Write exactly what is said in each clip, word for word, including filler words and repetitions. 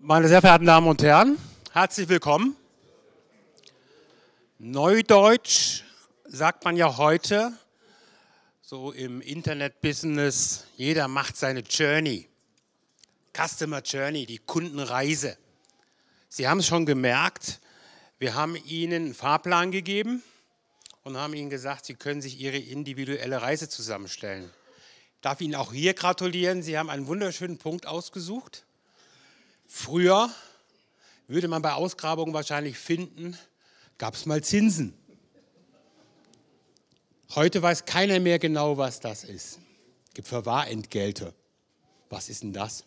Meine sehr verehrten Damen und Herren, herzlich willkommen. Neudeutsch sagt man ja heute, so im Internet-Business, jeder macht seine Journey, Customer Journey, die Kundenreise. Sie haben es schon gemerkt, wir haben Ihnen einen Fahrplan gegeben und haben Ihnen gesagt, Sie können sich Ihre individuelle Reise zusammenstellen. Ich darf Ihnen auch hier gratulieren, Sie haben einen wunderschönen Punkt ausgesucht. Früher würde man bei Ausgrabungen wahrscheinlich finden, gab es mal Zinsen. Heute weiß keiner mehr genau, was das ist. Es gibt Verwahrentgelte. Was ist denn das?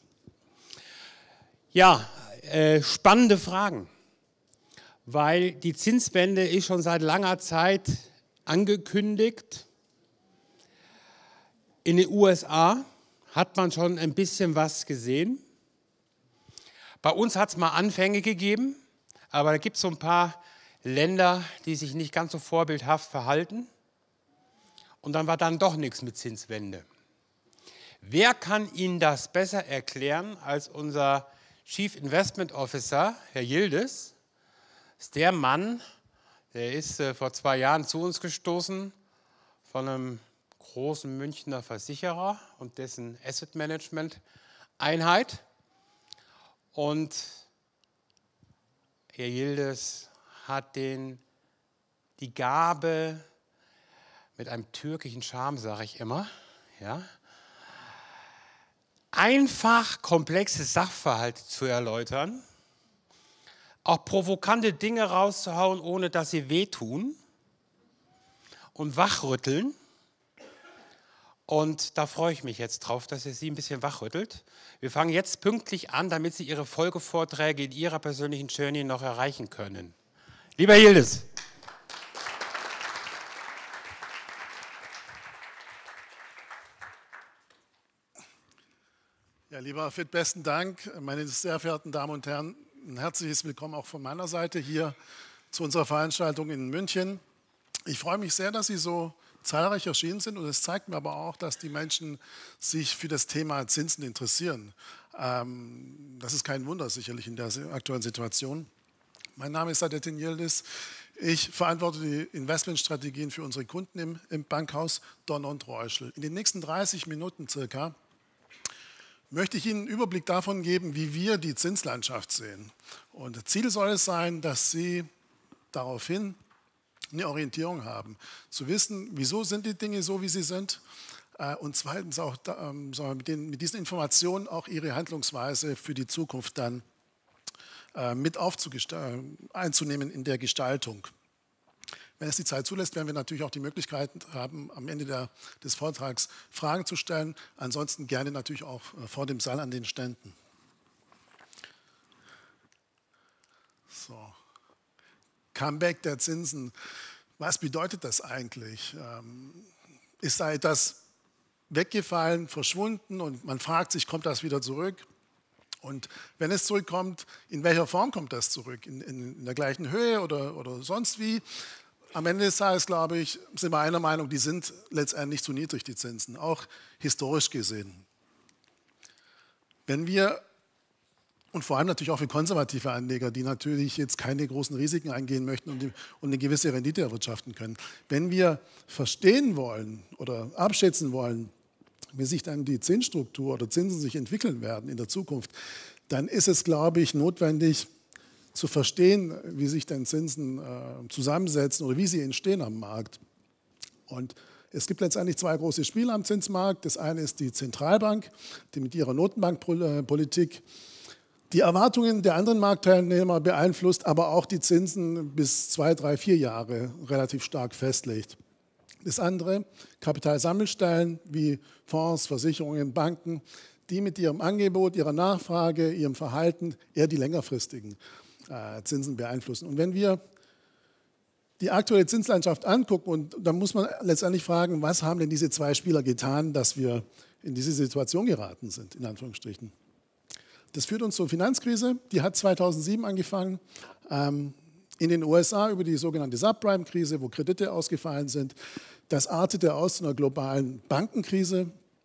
Ja, äh, spannende Fragen, weil die Zinswende ist schon seit langer Zeit angekündigt. In den U S A hat man schon ein bisschen was gesehen. Bei uns hat es mal Anfänge gegeben, aber da gibt es so ein paar Länder, die sich nicht ganz so vorbildhaft verhalten. Und dann war dann doch nichts mit Zinswende. Wer kann Ihnen das besser erklären als unser Chief Investment Officer, Herr Yildiz? Das ist der Mann, der ist äh, vor zwei Jahren zu uns gestoßen von einem großen Münchner Versicherer und dessen Asset Management Einheit. Und Herr Yildiz hat den, die Gabe, mit einem türkischen Charme, sage ich immer, ja, einfach komplexe Sachverhalte zu erläutern, auch provokante Dinge rauszuhauen, ohne dass sie wehtun und wachrütteln. Und da freue ich mich jetzt drauf, dass ihr Sie ein bisschen wachrüttelt. Wir fangen jetzt pünktlich an, damit Sie Ihre Folgevorträge in Ihrer persönlichen Journey noch erreichen können. Lieber Herr Yildiz. Ja, lieber Fit, besten Dank. Meine sehr verehrten Damen und Herren, ein herzliches Willkommen auch von meiner Seite hier zu unserer Veranstaltung in München. Ich freue mich sehr, dass Sie so zahlreich erschienen sind, und es zeigt mir aber auch, dass die Menschen sich für das Thema Zinsen interessieren. Ähm, das ist kein Wunder sicherlich in der aktuellen Situation. Mein Name ist Sadettin Yildiz. Ich verantworte die Investmentstrategien für unsere Kunden im, im Bankhaus Donner und Reuschel. In den nächsten dreißig Minuten circa möchte ich Ihnen einen Überblick davon geben, wie wir die Zinslandschaft sehen. Und Ziel soll es sein, dass Sie daraufhin eine Orientierung haben, zu wissen, wieso sind die Dinge so, wie sie sind, und zweitens auch mit, den, mit diesen Informationen auch ihre Handlungsweise für die Zukunft dann mit einzunehmen in der Gestaltung. Wenn es die Zeit zulässt, werden wir natürlich auch die Möglichkeit haben, am Ende der, des Vortrags Fragen zu stellen, ansonsten gerne natürlich auch vor dem Saal an den Ständen. So. Comeback der Zinsen. Was bedeutet das eigentlich? Ist da etwas weggefallen, verschwunden und man fragt sich, kommt das wieder zurück? Und wenn es zurückkommt, in welcher Form kommt das zurück? In, in, in der gleichen Höhe oder, oder sonst wie? Am Ende des Tages, glaube ich, sind wir einer Meinung, die sind letztendlich zu niedrig, die Zinsen, auch historisch gesehen. Wenn wir Und vor allem natürlich auch für konservative Anleger, die natürlich jetzt keine großen Risiken eingehen möchten und, die, und eine gewisse Rendite erwirtschaften können. Wenn wir verstehen wollen oder abschätzen wollen, wie sich dann die Zinsstruktur oder Zinsen sich entwickeln werden in der Zukunft, dann ist es, glaube ich, notwendig zu verstehen, wie sich dann Zinsen äh, zusammensetzen oder wie sie entstehen am Markt. Und es gibt letztendlich zwei große Spieler am Zinsmarkt. Das eine ist die Zentralbank, die mit ihrer Notenbankpolitik die Erwartungen der anderen Marktteilnehmer beeinflusst, aber auch die Zinsen bis zwei, drei, vier Jahre relativ stark festlegt. Das andere, Kapitalsammelstellen wie Fonds, Versicherungen, Banken, die mit ihrem Angebot, ihrer Nachfrage, ihrem Verhalten eher die längerfristigen äh, Zinsen beeinflussen. Und wenn wir die aktuelle Zinslandschaft angucken, und dann muss man letztendlich fragen, was haben denn diese zwei Spieler getan, dass wir in diese Situation geraten sind, in Anführungsstrichen. Das führt uns zur Finanzkrise, die hat zweitausendsieben angefangen, ähm, in den U S A über die sogenannte Subprime-Krise, wo Kredite ausgefallen sind. Das artete aus zu einer globalen Bankenkrise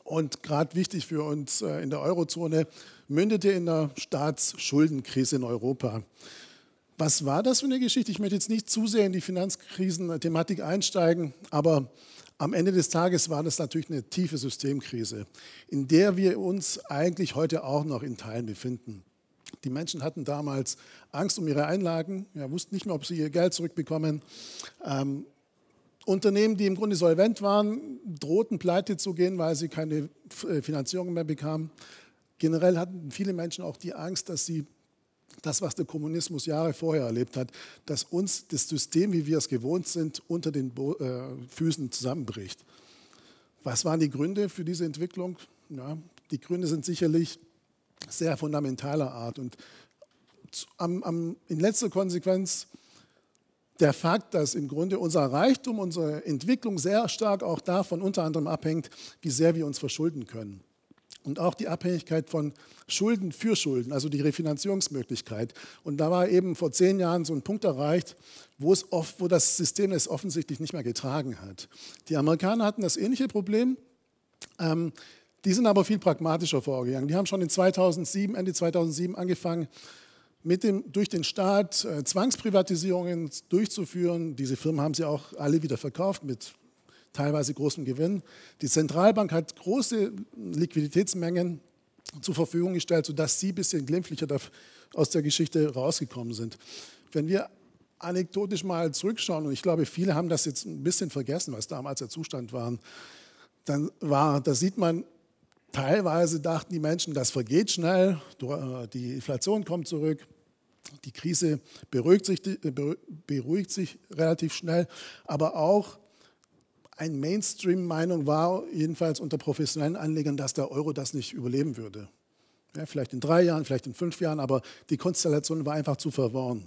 und gerade wichtig für uns in der Eurozone, mündete in der Staatsschuldenkrise in Europa. Was war das für eine Geschichte? Ich möchte jetzt nicht zu sehr in die Finanzkrisen-Thematik einsteigen, aber am Ende des Tages war das natürlich eine tiefe Systemkrise, in der wir uns eigentlich heute auch noch in Teilen befinden. Die Menschen hatten damals Angst um ihre Einlagen, ja, wussten nicht mehr, ob sie ihr Geld zurückbekommen. Ähm, Unternehmen, die im Grunde solvent waren, drohten pleite zu gehen, weil sie keine Finanzierung mehr bekamen. Generell hatten viele Menschen auch die Angst, dass sie das, was der Kommunismus Jahre vorher erlebt hat, dass uns das System, wie wir es gewohnt sind, unter den Bo äh, Füßen zusammenbricht. Was waren die Gründe für diese Entwicklung? Ja, die Gründe sind sicherlich sehr fundamentaler Art und am, am, in letzter Konsequenz der Fakt, dass im Grunde unser Reichtum, unsere Entwicklung sehr stark auch davon unter anderem abhängt, wie sehr wir uns verschulden können. Und auch die Abhängigkeit von Schulden für Schulden, also die Refinanzierungsmöglichkeit. Und da war eben vor zehn Jahren so ein Punkt erreicht, wo, es oft, wo das System es offensichtlich nicht mehr getragen hat. Die Amerikaner hatten das ähnliche Problem. Ähm, die sind aber viel pragmatischer vorgegangen. Die haben schon in zweitausendsieben, Ende zweitausendsieben angefangen, mit dem, durch den Staat äh, Zwangsprivatisierungen durchzuführen. Diese Firmen haben sie auch alle wieder verkauft mit teilweise großem Gewinn. Die Zentralbank hat große Liquiditätsmengen zur Verfügung gestellt, sodass sie ein bisschen glimpflicher aus der Geschichte rausgekommen sind. Wenn wir anekdotisch mal zurückschauen, und ich glaube, viele haben das jetzt ein bisschen vergessen, was damals der Zustand war, dann war, da sieht man, teilweise dachten die Menschen, das vergeht schnell, die Inflation kommt zurück, die Krise beruhigt sich, beruhigt sich relativ schnell, aber auch eine Mainstream-Meinung war, jedenfalls unter professionellen Anlegern, dass der Euro das nicht überleben würde. Ja, vielleicht in drei Jahren, vielleicht in fünf Jahren, aber die Konstellation war einfach zu verworren.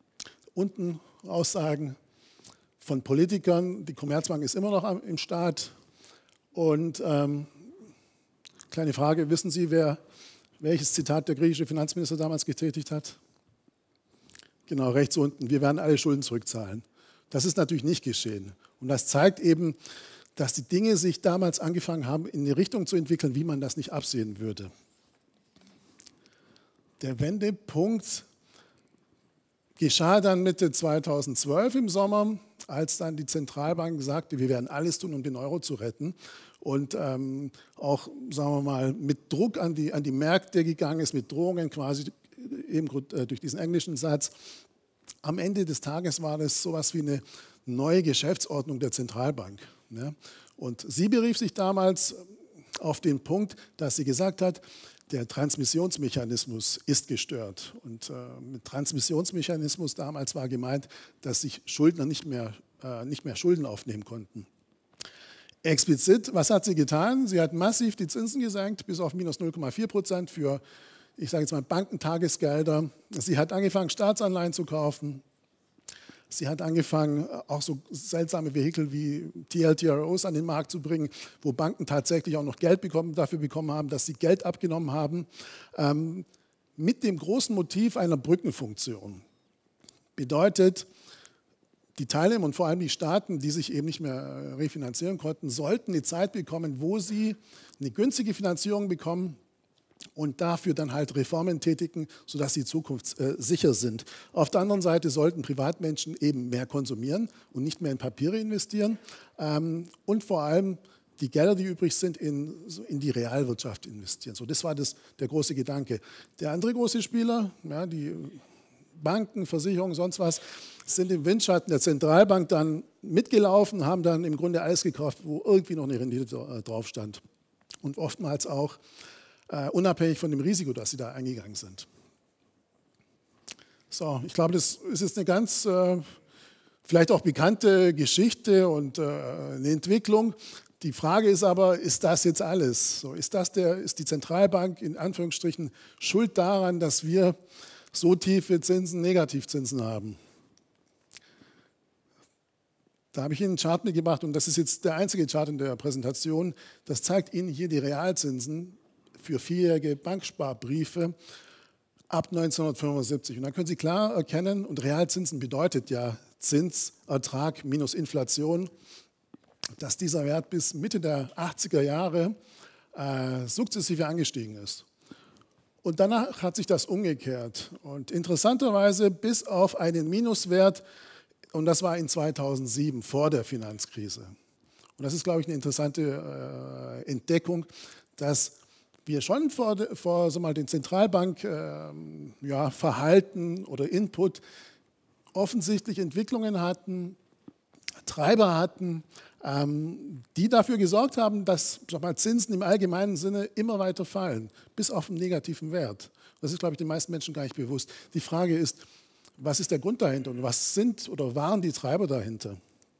Unten Aussagen von Politikern, die Commerzbank ist immer noch im Staat. Und ähm, kleine Frage, wissen Sie, wer, welches Zitat der griechische Finanzminister damals getätigt hat? Genau, rechts unten, wir werden alle Schulden zurückzahlen. Das ist natürlich nicht geschehen. Und das zeigt eben, dass die Dinge sich damals angefangen haben, in eine Richtung zu entwickeln, wie man das nicht absehen würde. Der Wendepunkt geschah dann Mitte zweitausendzwölf im Sommer, als dann die Zentralbank sagte, wir werden alles tun, um den Euro zu retten. Und ähm, auch, sagen wir mal, mit Druck an die, an die Märkte gegangen ist, mit Drohungen quasi, eben durch diesen englischen Satz. Am Ende des Tages war das sowas wie eine neue Geschäftsordnung der Zentralbank. Ja. Und sie berief sich damals auf den Punkt, dass sie gesagt hat, der Transmissionsmechanismus ist gestört. Und äh, mit Transmissionsmechanismus damals war gemeint, dass sich Schuldner nicht mehr, äh, nicht mehr Schulden aufnehmen konnten. Explizit, was hat sie getan? Sie hat massiv die Zinsen gesenkt, bis auf minus null Komma vier Prozent für, ich sage jetzt mal, Bankentagesgelder. Sie hat angefangen, Staatsanleihen zu kaufen. Sie hat angefangen, auch so seltsame Vehikel wie T L T R Os an den Markt zu bringen, wo Banken tatsächlich auch noch Geld bekommen, dafür bekommen haben, dass sie Geld abgenommen haben, ähm, mit dem großen Motiv einer Brückenfunktion. Bedeutet, die Teilnehmer und vor allem die Staaten, die sich eben nicht mehr refinanzieren konnten, sollten eine Zeit bekommen, wo sie eine günstige Finanzierung bekommen und dafür dann halt Reformen tätigen, sodass sie zukunftssicher sind. Auf der anderen Seite sollten Privatmenschen eben mehr konsumieren und nicht mehr in Papiere investieren und vor allem die Gelder, die übrig sind, in, in die Realwirtschaft investieren. So, das war das, der große Gedanke. Der andere große Spieler, ja, die Banken, Versicherungen, sonst was, sind im Windschatten der Zentralbank dann mitgelaufen, haben dann im Grunde alles gekauft, wo irgendwie noch eine Rendite drauf stand. Und oftmals auch Uh, unabhängig von dem Risiko, das sie da eingegangen sind. So, ich glaube, das ist jetzt eine ganz uh, vielleicht auch bekannte Geschichte und uh, eine Entwicklung. Die Frage ist aber, ist das jetzt alles? So, ist, das der, ist die Zentralbank in Anführungsstrichen schuld daran, dass wir so tiefe Zinsen, Negativzinsen haben? Da habe ich Ihnen einen Chart mitgebracht und das ist jetzt der einzige Chart in der Präsentation. Das zeigt Ihnen hier die Realzinsen für vierjährige Banksparbriefe ab neunzehnhundertfünfundsiebzig. Und dann können Sie klar erkennen, und Realzinsen bedeutet ja Zinsertrag minus Inflation, dass dieser Wert bis Mitte der achtziger Jahre äh, sukzessive angestiegen ist. Und danach hat sich das umgekehrt. Und interessanterweise bis auf einen Minuswert, und das war in zweitausendsieben, vor der Finanzkrise. Und das ist, glaube ich, eine interessante äh, Entdeckung, dass wir schon vor, vor so mal den Zentralbankverhalten äh, ja, Verhalten oder Input offensichtlich Entwicklungen hatten, Treiber hatten, ähm, die dafür gesorgt haben, dass sag mal, Zinsen im allgemeinen Sinne immer weiter fallen, bis auf einen negativen Wert. Das ist, glaube ich, den meisten Menschen gar nicht bewusst. Die Frage ist, was ist der Grund dahinter und was sind oder waren die Treiber dahinter?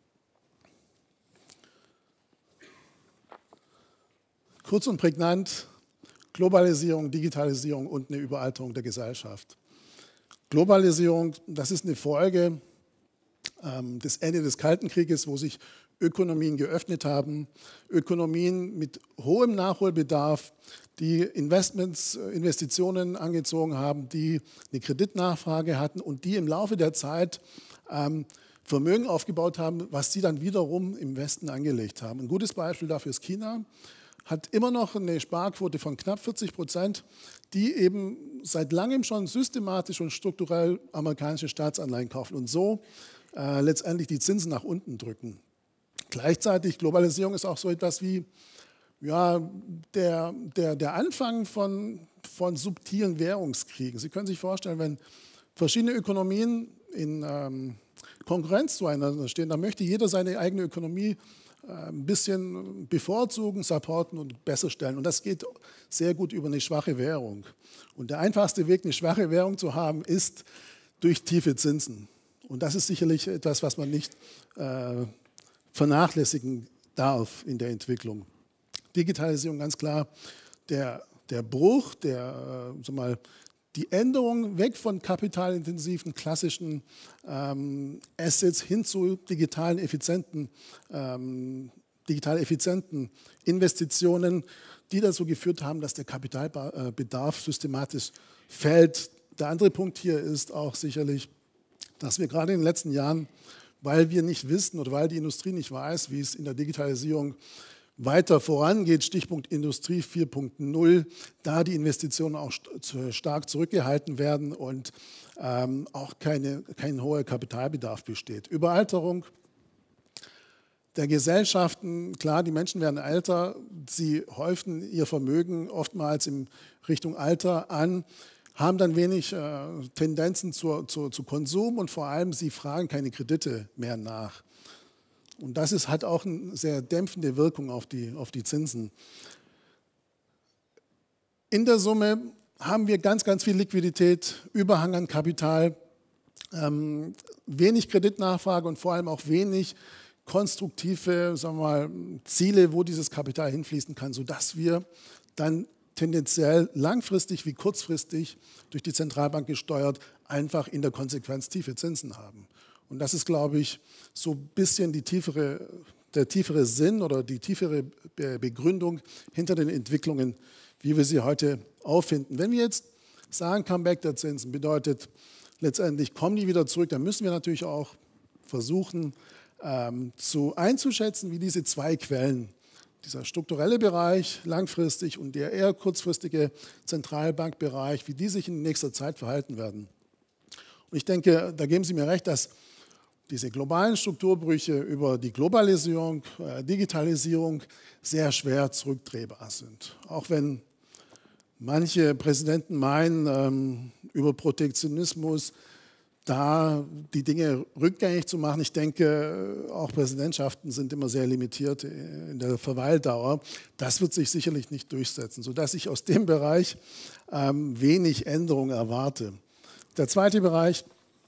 Kurz und prägnant, Globalisierung, Digitalisierung und eine Überalterung der Gesellschaft. Globalisierung, das ist eine Folge ähm, des Ende des Kalten Krieges, wo sich Ökonomien geöffnet haben, Ökonomien mit hohem Nachholbedarf, die Investments, Investitionen angezogen haben, die eine Kreditnachfrage hatten und die im Laufe der Zeit ähm, Vermögen aufgebaut haben, was sie dann wiederum im Westen angelegt haben. Ein gutes Beispiel dafür ist China, hat immer noch eine Sparquote von knapp vierzig Prozent, die eben seit langem schon systematisch und strukturell amerikanische Staatsanleihen kaufen und so äh, letztendlich die Zinsen nach unten drücken. Gleichzeitig, Globalisierung ist auch so etwas wie ja, der, der, der Anfang von, von subtilen Währungskriegen. Sie können sich vorstellen, wenn verschiedene Ökonomien in ähm, Konkurrenz zueinander stehen, dann möchte jeder seine eigene Ökonomie ein bisschen bevorzugen, supporten und besser stellen. Und das geht sehr gut über eine schwache Währung. Und der einfachste Weg, eine schwache Währung zu haben, ist durch tiefe Zinsen. Und das ist sicherlich etwas, was man nicht äh, vernachlässigen darf in der Entwicklung. Digitalisierung, ganz klar, der, der Bruch, der, äh, sag mal, die Änderung weg von kapitalintensiven, klassischen ähm, Assets hin zu digitalen, effizienten, ähm, digital effizienten Investitionen, die dazu geführt haben, dass der Kapitalbedarf systematisch fällt. Der andere Punkt hier ist auch sicherlich, dass wir gerade in den letzten Jahren, weil wir nicht wissen oder weil die Industrie nicht weiß, wie es in der Digitalisierung weiter vorangeht, Stichpunkt Industrie vier Punkt null, da die Investitionen auch stark zurückgehalten werden und ähm, auch keine, kein hoher Kapitalbedarf besteht. Überalterung der Gesellschaften, klar, die Menschen werden älter, sie häufen ihr Vermögen oftmals in Richtung Alter an, haben dann wenig äh, Tendenzen zur, zur, zu Konsum und vor allem sie fragen keine Kredite mehr nach. Und das ist, hat auch eine sehr dämpfende Wirkung auf die, auf die Zinsen. In der Summe haben wir ganz, ganz viel Liquidität, Überhang an Kapital, ähm, wenig Kreditnachfrage und vor allem auch wenig konstruktive, sagen wir mal, Ziele, wo dieses Kapital hinfließen kann, sodass wir dann tendenziell langfristig wie kurzfristig durch die Zentralbank gesteuert einfach in der Konsequenz tiefe Zinsen haben. Und das ist, glaube ich, so ein bisschen die tiefere, der tiefere Sinn oder die tiefere Begründung hinter den Entwicklungen, wie wir sie heute auffinden. Wenn wir jetzt sagen, Comeback der Zinsen bedeutet letztendlich, kommen die wieder zurück, dann müssen wir natürlich auch versuchen ähm, zu einzuschätzen, wie diese zwei Quellen, dieser strukturelle Bereich langfristig und der eher kurzfristige Zentralbankbereich, wie die sich in nächster Zeit verhalten werden. Und ich denke, da geben Sie mir recht, dass diese globalen Strukturbrüche über die Globalisierung, äh, Digitalisierung sehr schwer zurückdrehbar sind. Auch wenn manche Präsidenten meinen, ähm, über Protektionismus da die Dinge rückgängig zu machen. Ich denke, auch Präsidentschaften sind immer sehr limitiert in der Verweildauer. Das wird sich sicherlich nicht durchsetzen, sodass ich aus dem Bereich ähm, wenig Änderung erwarte. Der zweite Bereich,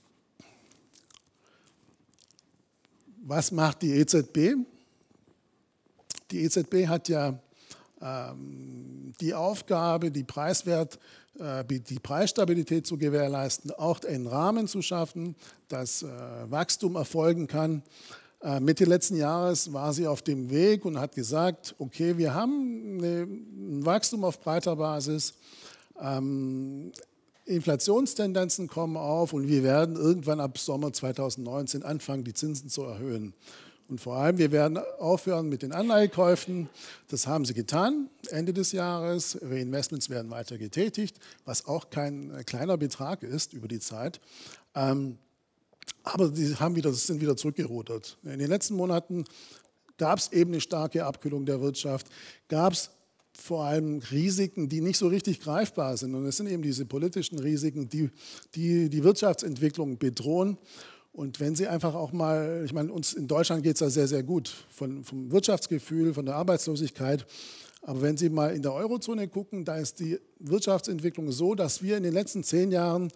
was macht die E Z B? Die E Z B hat ja ähm, die Aufgabe, die, Preiswert, äh, die Preisstabilität zu gewährleisten, auch einen Rahmen zu schaffen, dass äh, Wachstum erfolgen kann. Äh, Mitte letzten Jahres war sie auf dem Weg und hat gesagt, okay, wir haben eine, ein Wachstum auf breiter Basis, ähm, Inflationstendenzen kommen auf und wir werden irgendwann ab Sommer zweitausendneunzehn anfangen, die Zinsen zu erhöhen. Und vor allem, wir werden aufhören mit den Anleihekäufen. Das haben sie getan Ende des Jahres. Reinvestments werden weiter getätigt, was auch kein kleiner Betrag ist über die Zeit. Ähm, aber die haben wieder, sind wieder zurückgerudert. In den letzten Monaten gab es eben eine starke Abkühlung der Wirtschaft, gab es vor allem Risiken, die nicht so richtig greifbar sind. Und es sind eben diese politischen Risiken, die die, die Wirtschaftsentwicklung bedrohen. Und wenn Sie einfach auch mal, ich meine, uns in Deutschland geht es ja sehr, sehr gut, von, vom Wirtschaftsgefühl, von der Arbeitslosigkeit. Aber wenn Sie mal in der Eurozone gucken, da ist die Wirtschaftsentwicklung so, dass wir in den letzten zehn Jahren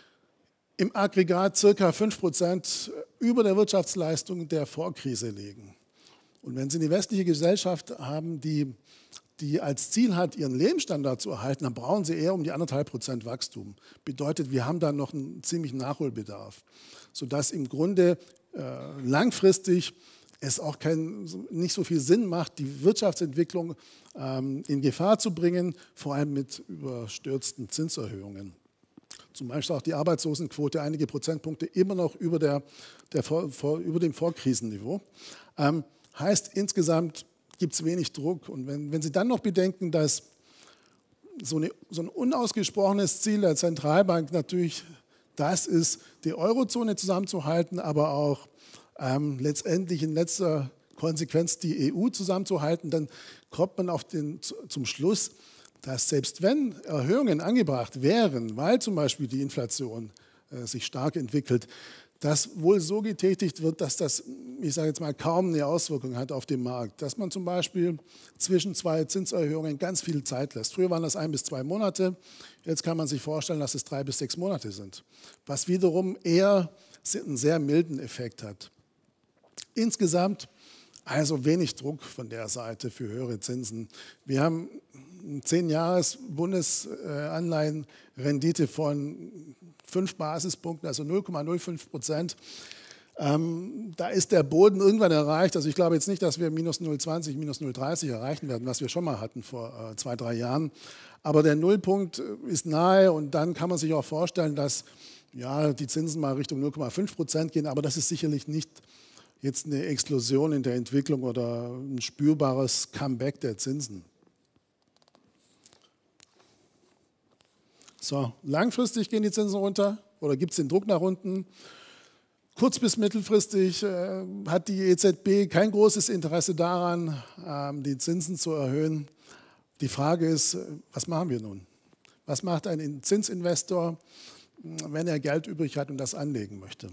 im Aggregat circa fünf Prozent über der Wirtschaftsleistung der Vorkrise liegen. Und wenn Sie eine westliche Gesellschaft haben, die, die als Ziel hat, ihren Lebensstandard zu erhalten, dann brauchen sie eher um die anderthalb Prozent Wachstum. Bedeutet, wir haben da noch einen ziemlichen Nachholbedarf, sodass im Grunde äh, langfristig es auch kein, nicht so viel Sinn macht, die Wirtschaftsentwicklung ähm, in Gefahr zu bringen, vor allem mit überstürzten Zinserhöhungen. Zum Beispiel auch die Arbeitslosenquote einige Prozentpunkte immer noch über, der, der vor, vor, über dem Vorkrisenniveau. Ähm, Heißt, insgesamt gibt es wenig Druck. Und wenn, wenn Sie dann noch bedenken, dass so, eine, so ein unausgesprochenes Ziel der Zentralbank natürlich das ist, die Eurozone zusammenzuhalten, aber auch ähm, letztendlich in letzter Konsequenz die E U zusammenzuhalten, dann kommt man auf den, zum Schluss, dass selbst wenn Erhöhungen angebracht wären, weil zum Beispiel die Inflation äh, sich stark entwickelt, das wohl so getätigt wird, dass das, ich sage jetzt mal, kaum eine Auswirkung hat auf den Markt. Dass man zum Beispiel zwischen zwei Zinserhöhungen ganz viel Zeit lässt. Früher waren das ein bis zwei Monate, jetzt kann man sich vorstellen, dass es drei bis sechs Monate sind. Was wiederum eher einen sehr milden Effekt hat. Insgesamt also wenig Druck von der Seite für höhere Zinsen. Wir haben zehn Jahres Bundesanleihenrendite von fünf Basispunkten, also null Komma null fünf Prozent. Ähm, da ist der Boden irgendwann erreicht. Also ich glaube jetzt nicht, dass wir minus null Komma zwanzig, minus null Komma dreißig erreichen werden, was wir schon mal hatten vor äh, zwei, drei Jahren. Aber der Nullpunkt ist nahe und dann kann man sich auch vorstellen, dass ja, die Zinsen mal Richtung null Komma fünf Prozent gehen. Aber das ist sicherlich nicht jetzt eine Explosion in der Entwicklung oder ein spürbares Comeback der Zinsen. So, langfristig gehen die Zinsen runter oder gibt es den Druck nach unten? Kurz- bis mittelfristig äh, hat die E Z B kein großes Interesse daran, ähm, die Zinsen zu erhöhen. Die Frage ist, was machen wir nun? Was macht ein Zinsinvestor, wenn er Geld übrig hat und das anlegen möchte?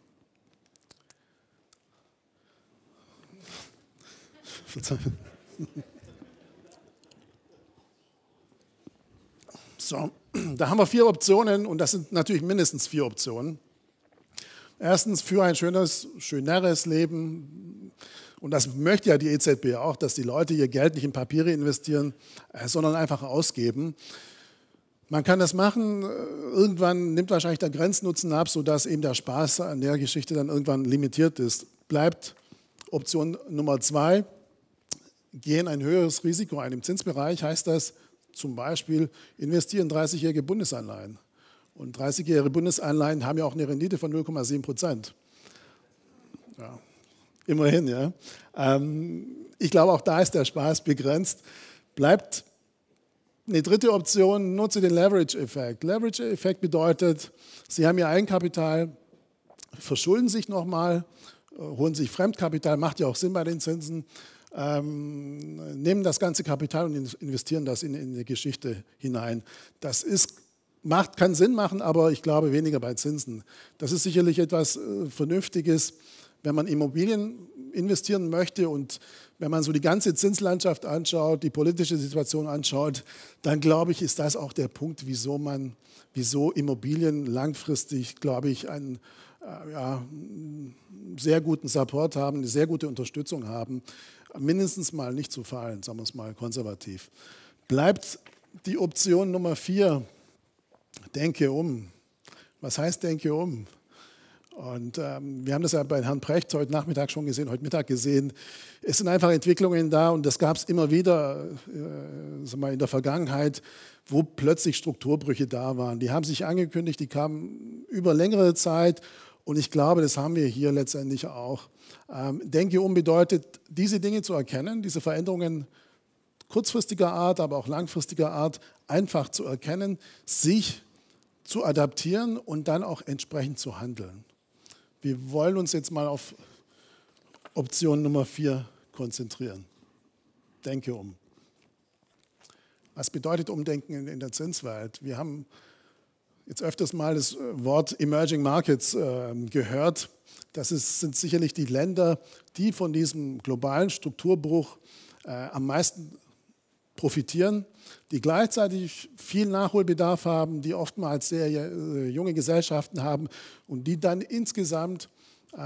So, da haben wir vier Optionen und das sind natürlich mindestens vier Optionen. Erstens für ein schönes, schöneres Leben. Und das möchte ja die E Z B auch, dass die Leute ihr Geld nicht in Papiere investieren, sondern einfach ausgeben. Man kann das machen, irgendwann nimmt wahrscheinlich der Grenznutzen ab, sodass eben der Spaß an der Geschichte dann irgendwann limitiert ist. Bleibt Option Nummer zwei, gehen ein höheres Risiko ein. Im Zinsbereich heißt das zum Beispiel, investieren dreißigjährige Bundesanleihen. Und dreißigjährige Bundesanleihen haben ja auch eine Rendite von null Komma sieben Prozent. Ja, immerhin, ja. Ähm, ich glaube, auch da ist der Spaß begrenzt. Bleibt eine dritte Option, nutze den Leverage-Effekt. Leverage-Effekt bedeutet, Sie haben Ihr Eigenkapital, verschulden sich nochmal, holen sich Fremdkapital, macht ja auch Sinn bei den Zinsen, ähm, nehmen das ganze Kapital und investieren das in, in die Geschichte hinein. Das ist, macht, kann Sinn machen, aber ich glaube weniger bei Zinsen. Das ist sicherlich etwas äh, Vernünftiges, wenn man Immobilien investieren möchte und wenn man so die ganze Zinslandschaft anschaut, die politische Situation anschaut, dann glaube ich, ist das auch der Punkt, wieso man, wieso Immobilien langfristig, glaube ich, einen äh, ja, sehr guten Support haben, eine sehr gute Unterstützung haben, mindestens mal nicht zu fallen, sagen wir es mal konservativ. Bleibt die Option Nummer vier, denke um. Was heißt denke um? Und ähm, wir haben das ja bei Herrn Precht heute Nachmittag schon gesehen, heute Mittag gesehen. Es sind einfach Entwicklungen da und das gab es immer wieder äh, sagen wir, in der Vergangenheit, wo plötzlich Strukturbrüche da waren. Die haben sich angekündigt, die kamen über längere Zeit und ich glaube, das haben wir hier letztendlich auch. Ähm, denke um bedeutet, diese Dinge zu erkennen, diese Veränderungen kurzfristiger Art, aber auch langfristiger Art einfach zu erkennen, sich zu adaptieren und dann auch entsprechend zu handeln. Wir wollen uns jetzt mal auf Option Nummer vier konzentrieren. Denke um. Was bedeutet Umdenken in der Zinswelt? Wir haben jetzt öfters mal das Wort Emerging Markets äh, gehört. Das ist, sind sicherlich die Länder, die von diesem globalen Strukturbruch äh, am meisten profitieren, die gleichzeitig viel Nachholbedarf haben, die oftmals sehr äh, junge Gesellschaften haben und die dann insgesamt äh,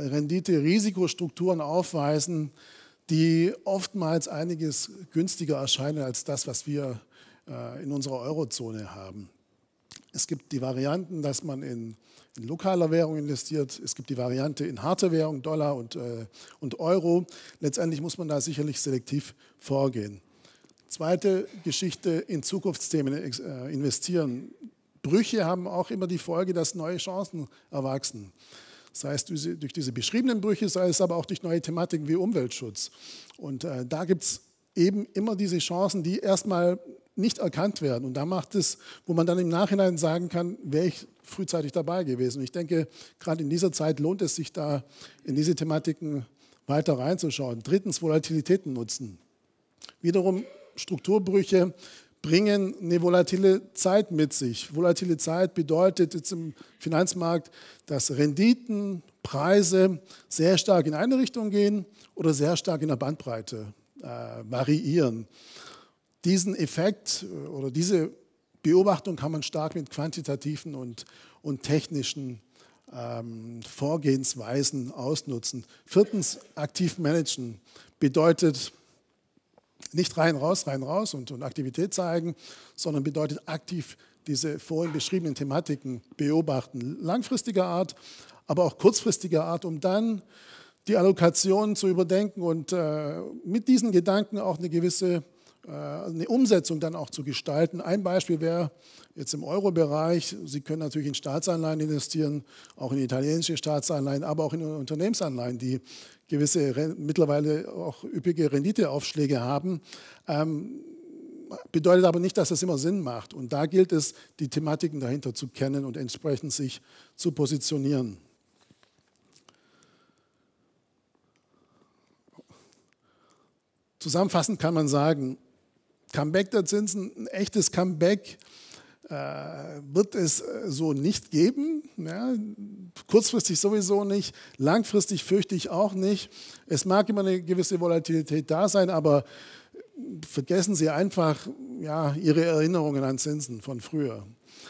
Rendite-Risikostrukturen aufweisen, die oftmals einiges günstiger erscheinen als das, was wir äh, in unserer Eurozone haben. Es gibt die Varianten, dass man in, in lokaler Währung investiert. Es gibt die Variante in harte Währung, Dollar und, äh, und Euro. Letztendlich muss man da sicherlich selektiv vorgehen. Zweite Geschichte, in Zukunftsthemen äh, investieren. Brüche haben auch immer die Folge, dass neue Chancen erwachsen. Sei es durch diese beschriebenen Brüche, sei es aber auch durch neue Thematiken wie Umweltschutz. Und äh, da gibt es eben immer diese Chancen, die erstmal nicht erkannt werden. Und da macht es, wo man dann im Nachhinein sagen kann, wäre ich frühzeitig dabei gewesen. Und ich denke, gerade in dieser Zeit lohnt es sich da, in diese Thematiken weiter reinzuschauen. Drittens, Volatilitäten nutzen. Wiederum Strukturbrüche bringen eine volatile Zeit mit sich. Volatile Zeit bedeutet jetzt im Finanzmarkt, dass Renditen, Preise sehr stark in eine Richtung gehen oder sehr stark in der Bandbreite äh, variieren. Diesen Effekt oder diese Beobachtung kann man stark mit quantitativen und, und technischen ähm, Vorgehensweisen ausnutzen. Viertens, aktiv managen bedeutet nicht rein, raus, rein, raus und, und Aktivität zeigen, sondern bedeutet aktiv diese vorhin beschriebenen Thematiken beobachten, langfristiger Art, aber auch kurzfristiger Art, um dann die Allokation zu überdenken und äh, mit diesen Gedanken auch eine gewisse äh, eine Umsetzung dann auch zu gestalten. Ein Beispiel wäre jetzt im Euro-Bereich, Sie können natürlich in Staatsanleihen investieren, auch in italienische Staatsanleihen, aber auch in Unternehmensanleihen, die gewisse, mittlerweile auch üppige Renditeaufschläge haben. Ähm, bedeutet aber nicht, dass das immer Sinn macht. Und da gilt es, die Thematiken dahinter zu kennen und entsprechend sich zu positionieren. Zusammenfassend kann man sagen, Comeback der Zinsen, ein echtes Comeback äh, wird es so nicht geben. Ja, kurzfristig sowieso nicht, langfristig fürchte ich auch nicht. Es mag immer eine gewisse Volatilität da sein, aber vergessen Sie einfach ja, Ihre Erinnerungen an Zinsen von früher.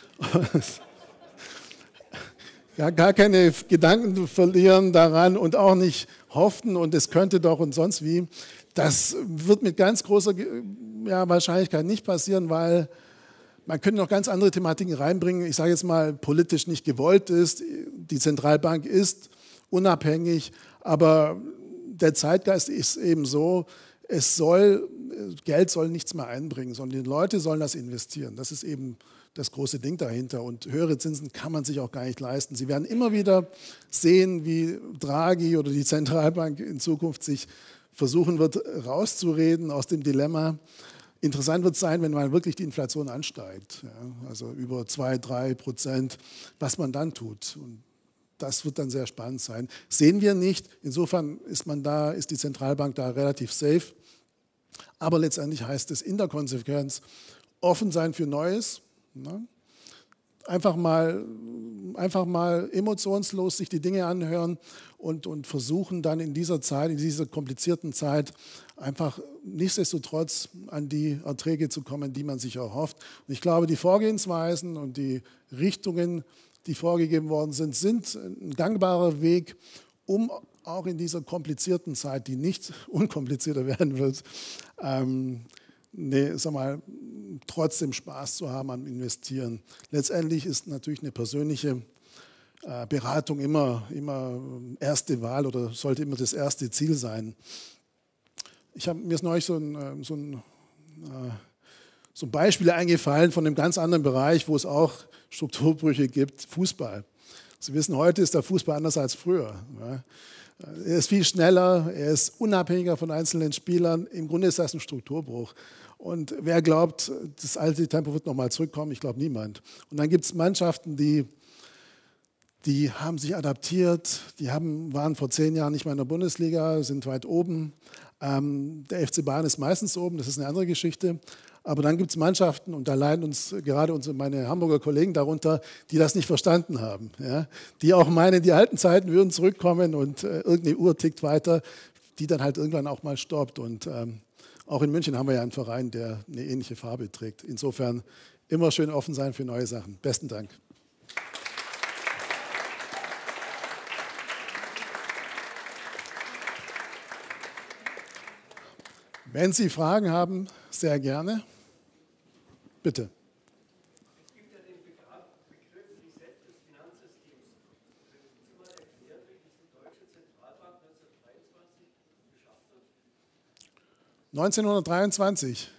Ja, gar keine Gedanken verlieren daran und auch nicht hoffen und es könnte doch und sonst wie. Das wird mit ganz großer ja, Wahrscheinlichkeit nicht passieren, weil man könnte noch ganz andere Thematiken reinbringen. Ich sage jetzt mal, politisch nicht gewollt ist. Die Zentralbank ist unabhängig, aber der Zeitgeist ist eben so, es soll, Geld soll nichts mehr einbringen, sondern die Leute sollen das investieren. Das ist eben das große Ding dahinter. Und höhere Zinsen kann man sich auch gar nicht leisten. Sie werden immer wieder sehen, wie Draghi oder die Zentralbank in Zukunft sich versuchen wird, rauszureden aus dem Dilemma. Interessant wird es sein, wenn mal wirklich die Inflation ansteigt, ja, also über zwei, drei Prozent, was man dann tut. Und das wird dann sehr spannend sein. Sehen wir nicht. Insofern ist man da, ist die Zentralbank da relativ safe. Aber letztendlich heißt es in der Konsequenz offen sein für Neues. Ne? Einfach mal, einfach mal emotionslos sich die Dinge anhören und, und versuchen dann in dieser Zeit, in dieser komplizierten Zeit, einfach nichtsdestotrotz an die Erträge zu kommen, die man sich erhofft. Und ich glaube, die Vorgehensweisen und die Richtungen, die vorgegeben worden sind, sind ein gangbarer Weg, um auch in dieser komplizierten Zeit, die nicht unkomplizierter werden wird, ähm, nee, sag mal, trotzdem Spaß zu haben am Investieren. Letztendlich ist natürlich eine persönliche äh, Beratung immer, immer erste Wahl oder sollte immer das erste Ziel sein. Ich hab, mir ist neulich so ein, so, ein, äh, so ein Beispiel eingefallen von einem ganz anderen Bereich, wo es auch Strukturbrüche gibt, Fußball. Sie wissen, heute ist der Fußball anders als früher. Ja. Er ist viel schneller, er ist unabhängiger von einzelnen Spielern. Im Grunde ist das ein Strukturbruch. Und wer glaubt, das alte Tempo wird nochmal zurückkommen? Ich glaube niemand. Und dann gibt es Mannschaften, die, die haben sich adaptiert, die haben, waren vor zehn Jahren nicht mehr in der Bundesliga, sind weit oben. Ähm, der F C Bayern ist meistens oben, das ist eine andere Geschichte. Aber dann gibt es Mannschaften, und da leiden uns gerade unsere, meine Hamburger Kollegen darunter, die das nicht verstanden haben. Ja? Die auch meinen, die alten Zeiten würden zurückkommen und äh, irgendeine Uhr tickt weiter, die dann halt irgendwann auch mal stoppt. Und ähm, auch in München haben wir ja einen Verein, der eine ähnliche Farbe trägt. Insofern immer schön offen sein für neue Sachen. Besten Dank. Wenn Sie Fragen haben, sehr gerne. Bitte. Es gibt ja den Begriff Reset des Finanzsystems. Können Sie mal erklären, wie das die Deutsche Zentralbank neunzehnhundertdreiundzwanzig geschafft hat? neunzehnhundertdreiundzwanzig.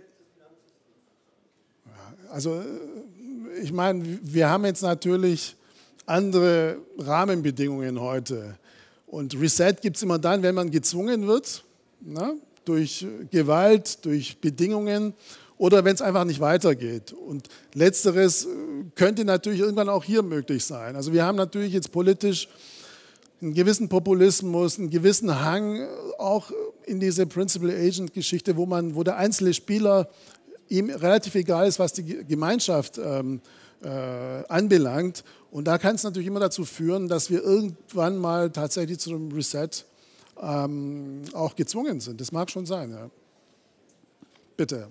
Also ich meine, wir haben jetzt natürlich andere Rahmenbedingungen heute. Und Reset gibt es immer dann, wenn man gezwungen wird, na, durch Gewalt, durch Bedingungen oder wenn es einfach nicht weitergeht. Und Letzteres könnte natürlich irgendwann auch hier möglich sein. Also wir haben natürlich jetzt politisch einen gewissen Populismus, einen gewissen Hang auch in diese Principal-Agent-Geschichte, wo, man, wo der einzelne Spieler ihm relativ egal ist, was die Gemeinschaft ähm, äh, anbelangt. Und da kann es natürlich immer dazu führen, dass wir irgendwann mal tatsächlich zu einem Reset ähm, auch gezwungen sind. Das mag schon sein. Ja. Bitte.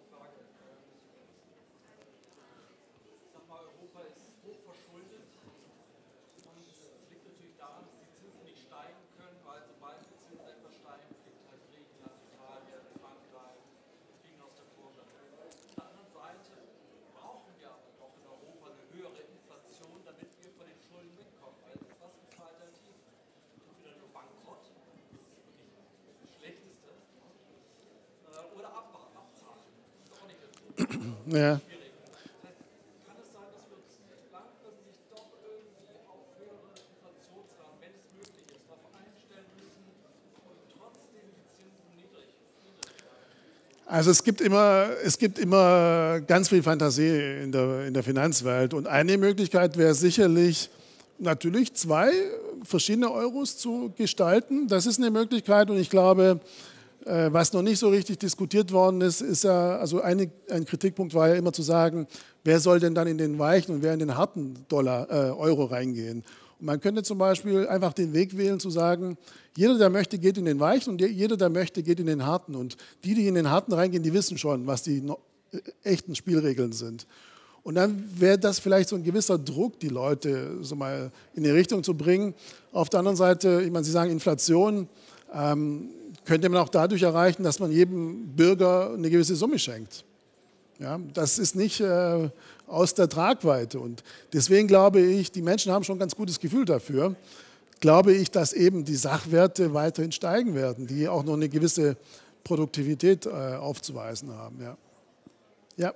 Ja. Kann es sein, dass wir uns langfristig doch irgendwie auf höhere Inflationsraten, wenn es möglich ist, darauf einstellen müssen und trotzdem die Zinsen niedrig bleiben? Also es gibt immer, es gibt immer ganz viel Fantasie in der, in der Finanzwelt. Und eine Möglichkeit wäre sicherlich, natürlich zwei verschiedene Euros zu gestalten. Das ist eine Möglichkeit und ich glaube, was noch nicht so richtig diskutiert worden ist, ist ja, also eine, ein Kritikpunkt war ja immer zu sagen, wer soll denn dann in den weichen und wer in den harten Dollar, äh, Euro reingehen. Und man könnte zum Beispiel einfach den Weg wählen zu sagen, jeder, der möchte, geht in den weichen und jeder, der möchte, geht in den harten. Und die, die in den harten reingehen, die wissen schon, was die no- echten Spielregeln sind. Und dann wäre das vielleicht so ein gewisser Druck, die Leute so mal in die Richtung zu bringen. Auf der anderen Seite, ich meine, Sie sagen Inflation, ähm, könnte man auch dadurch erreichen, dass man jedem Bürger eine gewisse Summe schenkt. Ja, das ist nicht äh, aus der Tragweite. Und deswegen glaube ich, die Menschen haben schon ein ganz gutes Gefühl dafür, glaube ich, dass eben die Sachwerte weiterhin steigen werden, die auch noch eine gewisse Produktivität äh, aufzuweisen haben. Ja. Ja.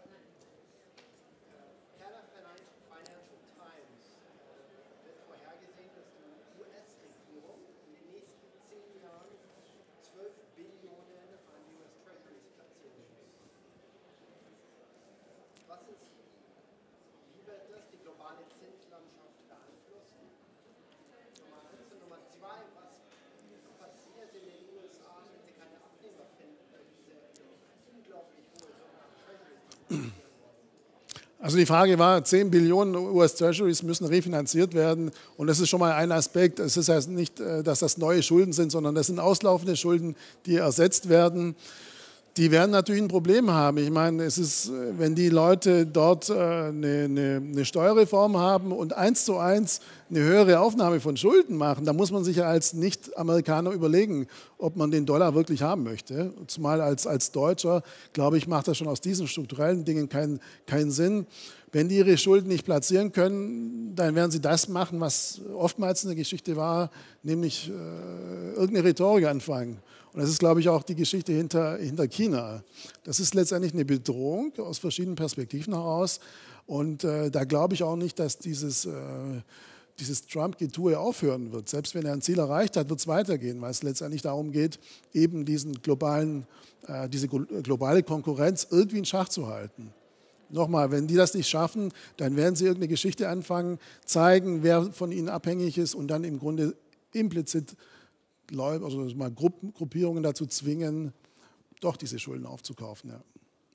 Also die Frage war, zehn Billionen U S-Treasuries müssen refinanziert werden und das ist schon mal ein Aspekt. Es ist heißt nicht, dass das neue Schulden sind, sondern das sind auslaufende Schulden, die ersetzt werden. Die werden natürlich ein Problem haben. Ich meine, es ist, wenn die Leute dort eine, eine, eine Steuerreform haben und eins zu eins eine höhere Aufnahme von Schulden machen, dann muss man sich ja als Nicht-Amerikaner überlegen, ob man den Dollar wirklich haben möchte. Zumal als, als Deutscher, glaube ich, macht das schon aus diesen strukturellen Dingen keinen keinen Sinn. Wenn die ihre Schulden nicht platzieren können, dann werden sie das machen, was oftmals in der Geschichte war, nämlich äh, irgendeine Rhetorik anfangen. Und das ist, glaube ich, auch die Geschichte hinter, hinter China. Das ist letztendlich eine Bedrohung aus verschiedenen Perspektiven heraus. Und äh, da glaube ich auch nicht, dass dieses, äh, dieses Trump-Getue aufhören wird. Selbst wenn er ein Ziel erreicht hat, wird es weitergehen, weil es letztendlich darum geht, eben diesen globalen, äh, diese globale Konkurrenz irgendwie in Schach zu halten. Nochmal, wenn die das nicht schaffen, dann werden sie irgendeine Geschichte anfangen, zeigen, wer von ihnen abhängig ist und dann im Grunde implizit also mal Gruppen, Gruppierungen dazu zwingen, doch diese Schulden aufzukaufen. Ja.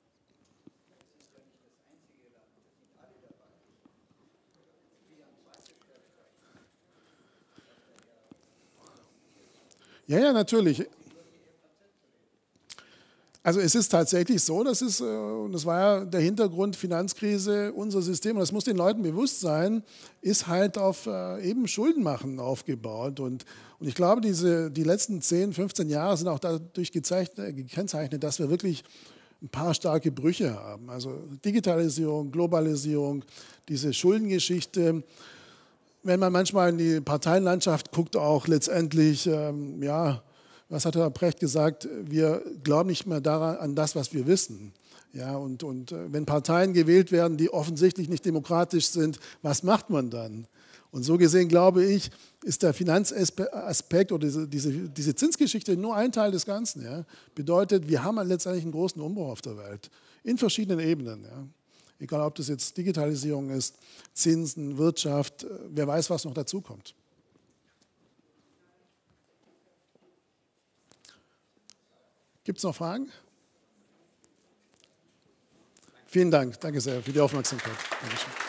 Ja, ja, natürlich. Also es ist tatsächlich so, das ist, und das war ja der Hintergrund Finanzkrise, unser System, und das muss den Leuten bewusst sein, ist halt auf eben Schuldenmachen aufgebaut. Und, und ich glaube, diese, die letzten zehn, fünfzehn Jahre sind auch dadurch gekennzeichnet, dass wir wirklich ein paar starke Brüche haben. Also Digitalisierung, Globalisierung, diese Schuldengeschichte. Wenn man manchmal in die Parteienlandschaft guckt, auch letztendlich, ähm, ja, was hat Herr Precht gesagt, wir glauben nicht mehr daran, an das, was wir wissen. Ja, und, und wenn Parteien gewählt werden, die offensichtlich nicht demokratisch sind, was macht man dann? Und so gesehen, glaube ich, ist der Finanzaspekt oder diese, diese, diese Zinsgeschichte nur ein Teil des Ganzen. Ja. Bedeutet, wir haben letztendlich einen großen Umbruch auf der Welt, in verschiedenen Ebenen. Ja. Egal, ob das jetzt Digitalisierung ist, Zinsen, Wirtschaft, wer weiß, was noch dazukommt. Gibt es noch Fragen? Vielen Dank. Danke sehr für die Aufmerksamkeit. Dankeschön.